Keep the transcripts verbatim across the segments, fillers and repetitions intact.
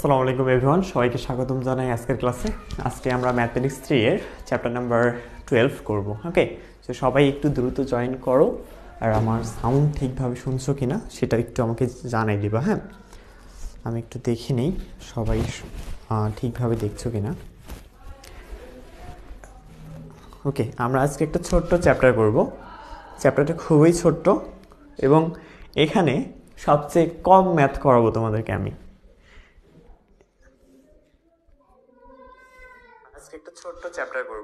আসসালামু আলাইকুম এভরিওয়ান, সবাইকে স্বাগতম জানাই আজকের ক্লাসে। আজকে আমরা ম্যাথমেটিক্স থ্রি এর চ্যাপ্টার নাম্বার টুয়েলভ করব। ওকে, তো সবাই একটু দ্রুত জয়েন করো, আর আমার সাউন্ড ঠিকভাবে শুনছো কিনা সেটা একটু আমাকে জানাই দিবা। হ্যাঁ, আমি একটু দেখে নিই সবাই ঠিকভাবে দেখছো কিনা। ওকে, আমরা আজকে একটা ছোট্ট চ্যাপ্টার করব। চ্যাপ্টারটা খুবই ছোট্ট এবং এখানে সবচেয়ে কম ম্যাথ করাবো তোমাদেরকে আমি। আজকে একটা ছোট্ট চ্যাপ্টার করব।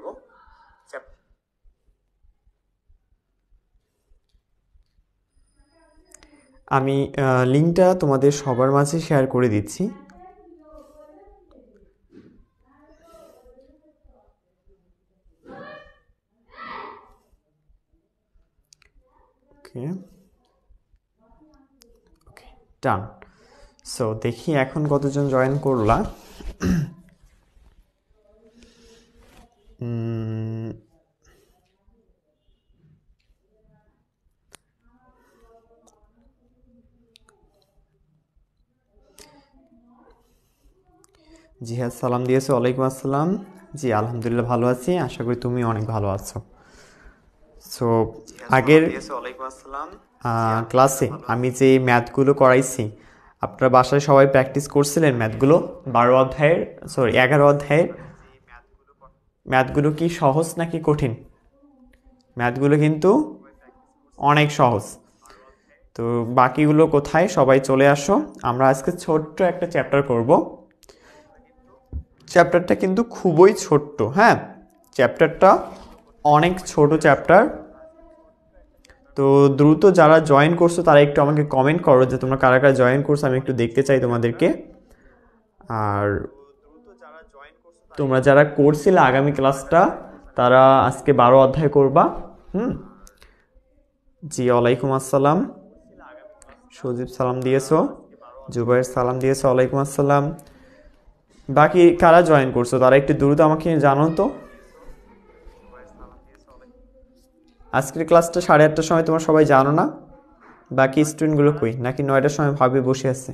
আমি লিঙ্কটা তোমাদের সবার মাঝে শেয়ার করে দিচ্ছি। ওকে ওকে ডান। সো দেখি এখন কতজন জয়েন করলা। জি হ্যাঁ, সালাম দিয়েছো। ওয়ালাইকুম আসসালাম। জি আলহামদুলিল্লাহ ভালো আছি, আশা করি তুমি অনেক ভালো আছো। সো আগের ক্লাসে আমি যে ম্যাথগুলো করাইছি আপনারা বাসায় সবাই প্র্যাকটিস করছিলেন ম্যাথগুলো। বারো অধ্যায়ের সরি এগারো অধ্যায়ের ম্যাথগুলো কি সহজ নাকি কঠিন? ম্যাথগুলো কিন্তু অনেক সহজ। তো বাকিগুলো কোথায়? সবাই চলে আসো, আমরা আজকে ছোট্ট একটা চ্যাপ্টার করব। চ্যাপ্টারটা কিন্তু খুবই ছোট্ট। হ্যাঁ, চ্যাপ্টারটা অনেক ছোট চ্যাপ্টার। তো দ্রুত যারা জয়েন করছো তারা একটু আমাকে কমেন্ট করো যে তোমরা কারা কারা জয়েন করছো, আমি একটু দেখতে চাই তোমাদেরকে। আর তোমরা যারা করছিলে আগামী ক্লাসটা তারা আজকে বারো অধ্যায় করবা। হুম জি ওয়ালাইকুম আসসালাম। সজীব সালাম দিয়েছো, জুবাইর সালাম দিয়েছো, ওয়ালাইকুম আসসালাম। বাকি কারা জয়েন করছো তারা একটু দ্রুত আমাকে জানো তো। আজকের ক্লাসটা সাড়ে আটটার সময় তোমরা সবাই জানো না? বাকি স্টুডেন্টগুলো কই? নাকি নয়টার সময় ভাবে বসে আছে?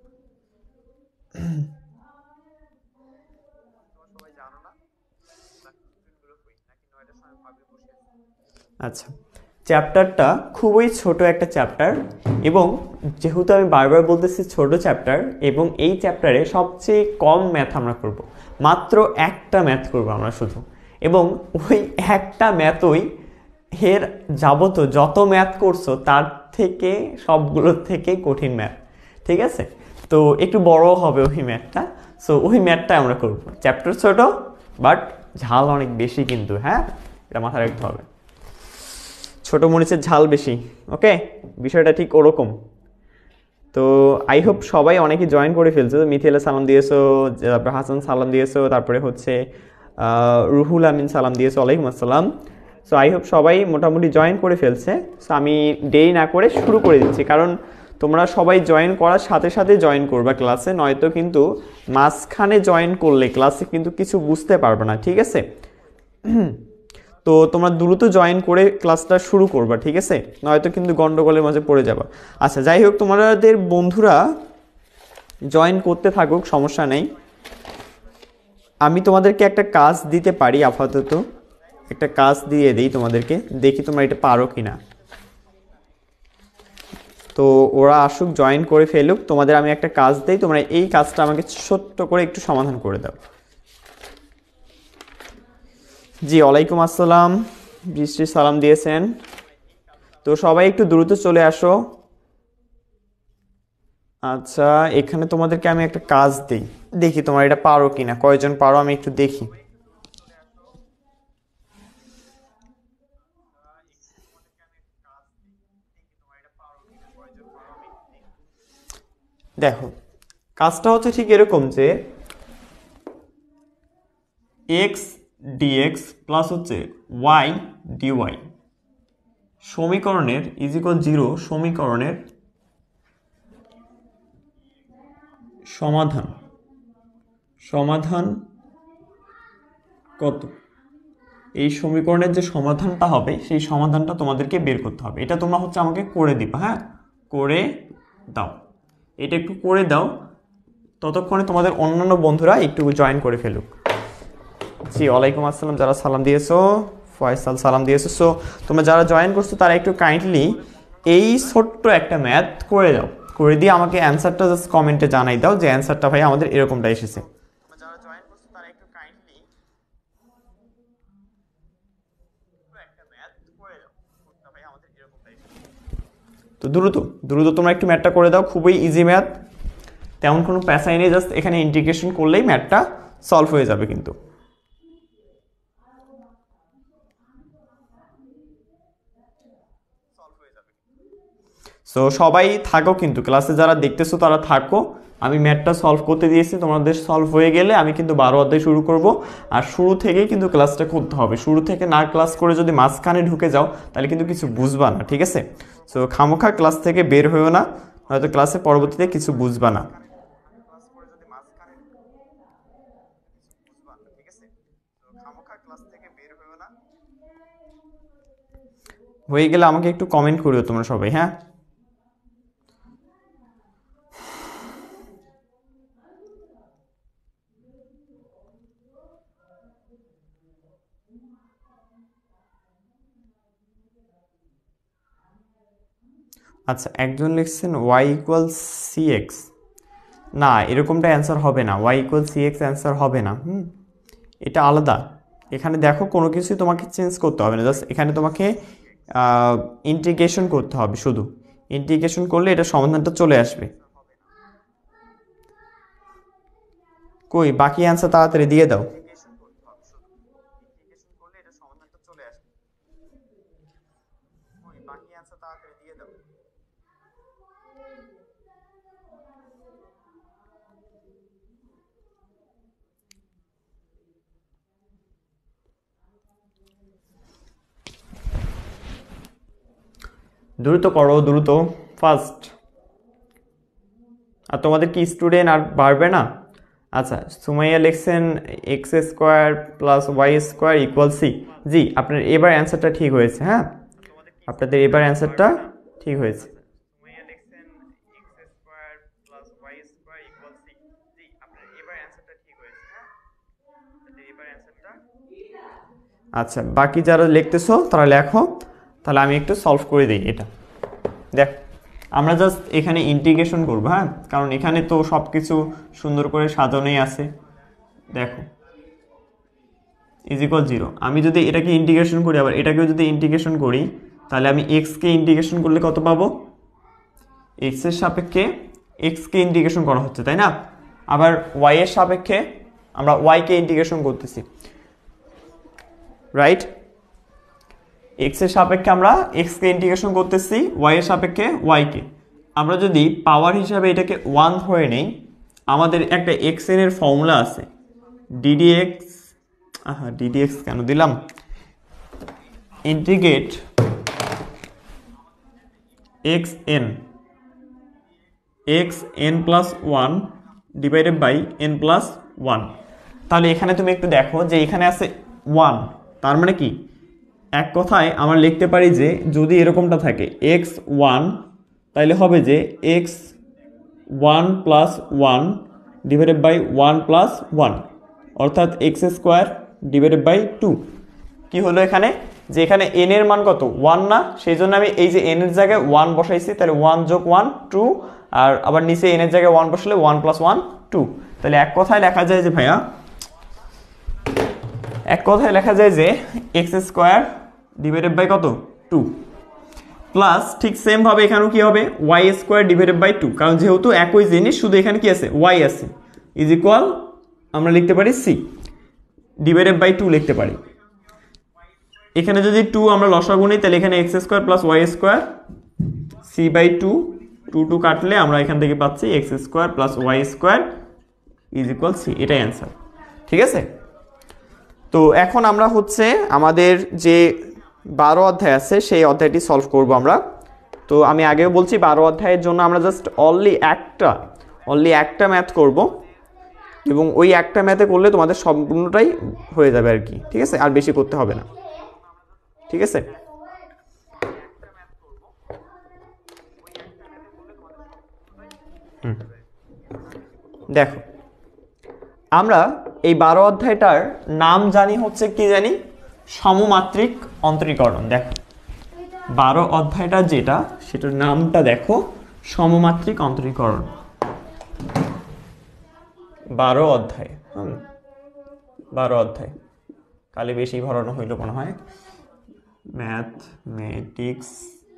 আচ্ছা, চ্যাপ্টারটা খুবই ছোট একটা চ্যাপ্টার এবং যেহেতু আমি বারবার বলতেছি ছোট চ্যাপ্টার, এবং এই চ্যাপ্টারে সবচেয়ে কম ম্যাথ আমরা করব, মাত্র একটা ম্যাথ করব আমরা শুধু, এবং ওই একটা ম্যাথই এর যাবত যত ম্যাথ করছো তার থেকে সবগুলোর থেকে কঠিন ম্যাথ। ঠিক আছে, তো একটু বড় হবে ওই ম্যাথটা। সো ওই ম্যাথটা আমরা করব। চ্যাপ্টার ছোট বাট ঝাল অনেক বেশি কিন্তু। হ্যাঁ, এটা মাথায় রাখতে হবে, ছোট মরিচের ঝাল বেশি। ওকে, বিষয়টা ঠিক ওরকম। তো আই হোপ সবাই অনেকে জয়েন করে ফেলছো। মিথিলা সালাম দিয়েছো, তারপরে হাসান সালাম দিয়েছো, তারপরে হচ্ছে রুহুল আমিন সালাম দিয়েছো, ওয়ালাইকুম আসসালাম। সো আই হোপ সবাই মোটামুটি জয়েন করে ফেলছে। সো আমি দেরি না করে শুরু করে দিচ্ছি, কারণ তোমরা সবাই জয়েন করার সাথে সাথে জয়েন করবা ক্লাসে, নয়তো কিন্তু মাঝখানে জয়েন করলে ক্লাসে কিন্তু কিছু বুঝতে পারবে না। ঠিক আছে, তো তোমরা দ্রুত জয়েন করে ক্লাসটা শুরু করবা, ঠিক আছে? নয়তো কিন্তু গন্ডগোলের মাঝে পড়ে যাবা। আচ্ছা, যাই হোক, তোমাদের বন্ধুরা জয়েন করতে থাকুক, সমস্যা নেই। আমি তোমাদেরকে একটা কাজ দিতে পারি, আপাতত একটা কাজ দিয়ে দিই তোমাদেরকে, দেখি তোমরা এটা পারো কিনা। তো ওরা আসুক, জয়েন করে ফেলুক, তোমাদের আমি একটা কাজ দিই, তোমরা এই কাজটা আমাকে ছোট্ট করে একটু সমাধান করে দাও। জি ওয়ালাইকুম আসসালাম, বৃষ্টি সালাম দিয়েছেন। তো সবাই একটু দ্রুত চলে আসো। আচ্ছা, এখানে তোমাদেরকে আমি একটা কাজ দিই, দেখি তোমরা এটা পারো কিনা, কয়জন পারো আমি একটু দেখি। দেখো, কাজটা হচ্ছে ঠিক এরকম যে এক্স ডিএক্স প্লাস হচ্ছে ওয়াই ডিওয়াই সমীকরণের ইজ ইকুয়াল জিরো সমীকরণের সমাধান সমাধান কত? এই সমীকরণের যে সমাধানটা হবে সেই সমাধানটা তোমাদেরকে বের করতে হবে। এটা তোমরা হচ্ছে আমাকে করে দিবা। হ্যাঁ, করে দাও, এটা একটু করে দাও। ততক্ষণে তোমাদের অন্যান্য বন্ধুরা একটু জয়েন করে ফেলুক। জি ওয়ালাইকুম আসসালাম, যারা সালাম দিয়েছো, ফয়সাল সালাম দিয়েছো। সো তোমরা যারা জয়েন করছো তারা একটু কাইন্ডলি এই ছোট্ট একটা ম্যাথ করে দাও, করে দিয়ে আমাকে অ্যান্সারটা জাস্ট কমেন্টে জানাই দাও যে অ্যান্সারটা ভাই আমাদের এরকমটা এসেছে। যারা জয়েন করছো তারা একটু কাইন্ডলি একটা ম্যাথ করে দাও, ভাই আমাদের এরকমটা এসেছে। তো দ্রুত দ্রুত তোমরা একটু ম্যাথটা করে দাও, খুবই ইজি ম্যাথ, তেমন কোনো প্যাসাই নেই, জাস্ট এখানে ইন্টিগ্রেশন করলেই ম্যাথটা সলভ হয়ে যাবে কিন্তু। সো সবাই থাকো কিন্তু, ক্লাসে যারা দেখতেছো তারা থাকো, আমি ম্যাথটা সলভ করতে দিয়েছি, তোমাদের সলভ হয়ে গেলে আমি কিন্তু বারো অধ্যায় শুরু করব। আর শুরু থেকেই কিন্তু ক্লাসটা করতে হবে, শুরু থেকে না ক্লাস করে যদি মাঝখানে ঢুকে যাও তাহলে কিন্তু কিছু বুঝবা না, ঠিক আছে? সো খামোখা ক্লাস থেকে বের হয়েও না, হয়তো ক্লাসে পরবর্তীতে কিছু বুঝবা না। হয়ে গেলে আমাকে একটু কমেন্ট করিও তোমরা সবাই, হ্যাঁ? আচ্ছা, একজন লিখছেন ওয়াই ইকুয়াল সি এক্স, না এরকমটা অ্যান্সার হবে না, y equal c x answer হবে না, হুম এটা আলাদা। এখানে দেখো কোনো কিছুই তোমাকে চেঞ্জ করতে হবে না, জাস্ট এখানে তোমাকে ইন্টিগ্রেশন করতে হবে, শুধু ইন্টিগ্রেশন করলে এটা সমাধানটা চলে আসবে। কই বাকি অ্যান্সার তাড়াতাড়ি দিয়ে দাও। দ্রুত করো দ্রুত, ফার্স্ট। আর তোমাদের কি স্টুডেন্ট আর বাড়বে না? আচ্ছা, সুমাইয়া লিখছেন x square plus y square equal c. জি, আপনার এবার অ্যান্সারটা ঠিক হয়েছে, হ্যাঁ আপনাদের এবার অ্যান্সারটা ঠিক হয়েছে। আচ্ছা, বাকি যারা লিখতেছো তারা লেখো, তাহলে আমি একটু সলভ করে দিই এটা। দেখ, আমরা জাস্ট এখানে ইন্টিগ্রেশন করবো, হ্যাঁ কারণ এখানে তো সব কিছু সুন্দর করে সাজানোই আছে। দেখো ইজ ইকুয়াল জিরো, আমি যদি এটাকে ইন্টিগ্রেশন করি আবার এটাকেও যদি ইন্টিগ্রেশন করি তাহলে আমি এক্সকে ইন্টিগ্রেশন করলে কত পাবো? এক্সের সাপেক্ষে এক্সকে ইন্টিগ্রেশন করা হচ্ছে, তাই না? আবার ওয়াই এর সাপেক্ষে আমরা ওয়াইকে ইন্টিগ্রেশন করতেছি, রাইট? এক্স এর সাপেক্ষে আমরা এক্স কে ইন্টিগ্রেশন করতেছি, ওয়াই এর সাপেক্ষে ওয়াই কে। আমরা যদি পাওয়ার হিসাবে এটাকে ওয়ান ধরে নেই, আমাদের একটা এক্স এন এর ফর্মুলা আছে, ডিডিএক্স, আহা ডিডিএক্স কেন দিলাম, integrate x n x n plus one divided by n plus one. তাহলে এখানে তুমি একটু দেখো যে এখানে আছে ওয়ান, তার মানে কি এক কথায় আমরা লিখতে পারি যে যদি এরকমটা থাকে এক্স ওয়ান, তাহলে হবে যে x one plus one divided by one plus one, অর্থাৎ x square divided by two. কী হলো এখানে, যে এখানে এন এর মান কত ওয়ান না, সেই জন্য আমি এই যে এন এর জায়গায় ওয়ান বসাইছি, তাহলে ওয়ান যোগ ওয়ান টু, আর আবার নিচে এন এর জায়গায় ওয়ান বসালে ওয়ান প্লাস ওয়ান টু। তাহলে এক কথায় লেখা যায় যে ভাইয়া এক কথায় লেখা যায় যে এক্স স্কোয়ার ডিভাইডেড বাই কত টু, প্লাস ঠিক সেম ভাবে এখানেও কি হবে y square divided by two, কারণ যেহেতু একই জিনিস শুধু এখানে কি আছে ওয়াই আছে, ইজ ইকুয়াল আমরা লিখতে পারি সি ডিভাইডেড বাই টু লিখতে পারি। এখানে যদি টু আমরা লসাগু নিই তাহলে এখানে x square plus y square c by two, two two কাটলে আমরা এখান থেকে পাচ্ছি x square plus y square is equal c, এটাই অ্যান্সার, ঠিক আছে? তো এখন আমরা হচ্ছে আমাদের যে বারো অধ্যায় আছে সেই অধ্যায়টি সলভ করব আমরা। তো আমি আগেও বলছি বারো অধ্যায়ের জন্য আমরা জাস্ট অনলি একটা অনলি একটা ম্যাথ করব, এবং ওই একটা ম্যাথে করলে তোমাদের সম্পূর্ণটাই হয়ে যাবে আর কি, ঠিক আছে? আর বেশি করতে হবে না, ঠিক আছে? হুম দেখো আমরা এই বারো অধ্যায়টার নাম জানি হচ্ছে কি জানি, সমমাত্রিক অন্তরীকরণ। দেখো বারো অধ্যায়টা যেটা, সেটার নামটা দেখো সমমাত্রিক অন্তরীকরণ। বারো অধ্যায়, হুম বারো অধ্যায়, কালে বেশি ভরানো হইল মনে হয়। ম্যাথমেটিক্স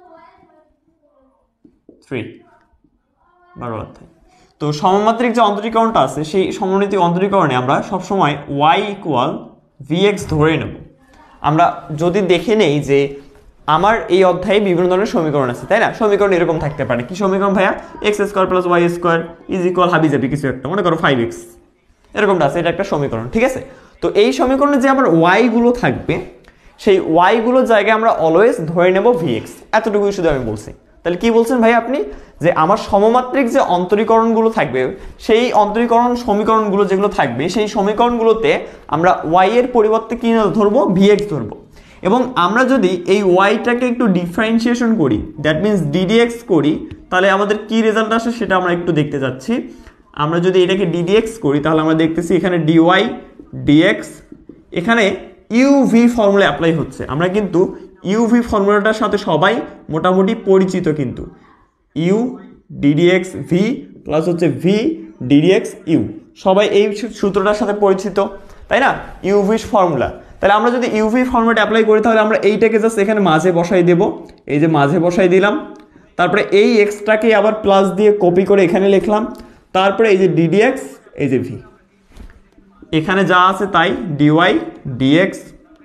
থ্রি, বারো অধ্যায়। তো সমমাত্রিক যে অন্তরীকরণটা আছে, সেই সমমাত্রিক অন্তরীকরণে আমরা সবসময় ওয়াই ইকুয়াল ভিএক্স ধরে নেব। আমরা যদি দেখে নেই যে আমার এই অধ্যায়ে বিভিন্ন ধরনের সমীকরণ আছে, তাই না? সমীকরণ এরকম থাকতে পারে। কি সমীকরণ ভাইয়া? X square plus y square is equal হাবি যাবি কিছু একটা, মনে করো ফাইভ এক্স, এরকমটা আছে, এটা একটা সমীকরণ, ঠিক আছে? তো এই সমীকরণে যে আমার ওয়াই গুলো থাকবে, সেই ওয়াই গুলোর জায়গায় আমরা অলওয়েজ ধরে নেব ভিএক্স। এতটুকুই শুধু আমি বলছি। তাহলে কি বলছেন ভাই আপনি, যে আমার সমমাত্রিক যে অন্তরীকরণগুলো থাকবে, সেই অন্তরীকরণ সমীকরণগুলো যেগুলো থাকবে, সেই সমীকরণগুলোতে আমরা ওয়াই এর পরিবর্তে কি ধরবো? ভিএক্স ধরবো। এবং আমরা যদি এই ওয়াইটাকে একটু ডিফারেন্সিয়েশন করি, দ্যাট মিনস ডিডিএক্স করি, তাহলে আমাদের কি রেজাল্ট আসে সেটা আমরা একটু দেখতে যাচ্ছি। আমরা যদি এটাকে ডিডিএক্স করি, তাহলে আমরা দেখতেছি এখানে ডিওয়াই ডিএক্স, এখানে ইউভি ফর্মুলা অ্যাপ্লাই হচ্ছে। আমরা কিন্তু ইউভি ফর্মুলাটার সাথে সবাই মোটামুটি পরিচিত, কিন্তু ইউ ডিডিএক্স ভি প্লাস হচ্ছে ভি ডিডিএক্স ইউ, সবাই এই সূত্রটার সাথে পরিচিত, তাই না? U v formula. তাহলে আমরা যদি ইউভি ফর্মুলাটা অ্যাপ্লাই করি, তাহলে আমরা এইটাকে জাস্ট এখানে মাঝে বসাই দেব, এই যে মাঝে বসাই দিলাম। তারপরে এই এক্সটাকে আবার প্লাস দিয়ে কপি করে এখানে লিখলাম। তারপরে এই যে ডিডিএক্স, এই যে ভি, এখানে যা আছে তাই, ডিওয়াই ডিএক্স।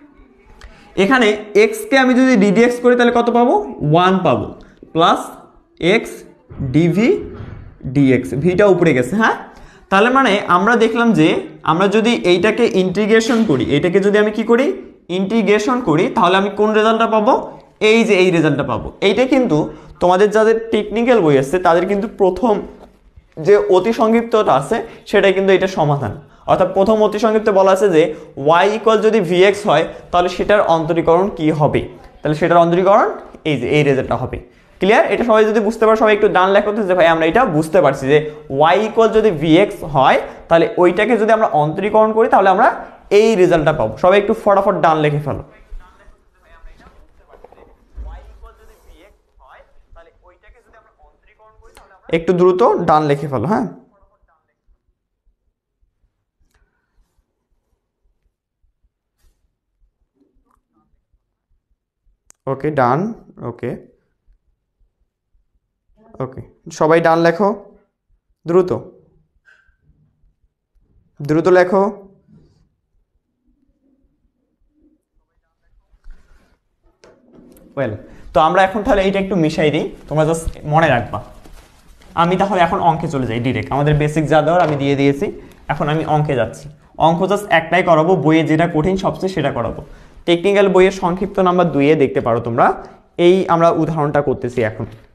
এখানে এক্সকে আমি যদি ডিডিএক্স করি তাহলে কত পাবো? ওয়ান পাবো, প্লাস এক্স ডিভি ডিএক্স, ভিটা উপরে গেছে। হ্যাঁ, তাহলে মানে আমরা দেখলাম যে আমরা যদি এইটাকে ইন্টিগ্রেশন করি, এইটাকে যদি আমি কি করি? ইন্টিগ্রেশন করি, তাহলে আমি কোন রেজাল্টটা পাবো? এই যে এই রেজাল্টটা পাবো। এইটা কিন্তু তোমাদের যাদের টেকনিক্যাল বই আছে, তাদের কিন্তু প্রথম যে অতি সংক্ষিপ্তটা আছে, সেটাই কিন্তু এটা সমাধান। অর্থাৎ প্রথম অতি সংক্ষিপ্তে বলা আছে যে ওয়াই ইকুয়াল যদি ভিএক্স হয়, তাহলে সেটার অন্তরীকরণ কি হবে? তাহলে সেটার অন্তরীকরণ এই যে এই রেজাল্টটা হবে। ক্লিয়ার? এটা সবাই যদি বুঝতে পারো, সবাই একটু ডান লেখো যে ভাই আমরা এটা বুঝতে পারছি যে ওয়াই ইকুয়াল যদি ভিএক্স হয়, তাহলে ওইটাকে যদি আমরা অন্তরীকরণ করি, তাহলে আমরা এই রেজাল্টটা পাবো। সবাই একটু ফটাফট ডান লিখে ফেলো। একটু দ্রুত ডান লিখে ফেলো। হ্যাঁ, ওকে ডান, ওকে ওকে সবাই ডান লেখো, দ্রুত দ্রুত লেখো। ওয়েল, তো আমরা এখন তাহলে এইটা একটু মিশাই দিই, তোমরা জাস্ট মনে রাখবা। আমি তাহলে এখন অঙ্কে চলে যাই ডিরেক্ট। আমাদের বেসিক যা দেওয়ার আমি দিয়ে দিয়েছি, এখন আমি অঙ্কে যাচ্ছি। অঙ্ক জাস্ট একটাই করাবো, বইয়ে যেটা কঠিন সবচেয়ে সেটা করাবো। টেকনিক্যাল বইয়ের সংক্ষিপ্ত নাম্বার দুইয়ে দেখতে পারো তোমরা। এই আমরা উদাহরণটা করতেছি এখন।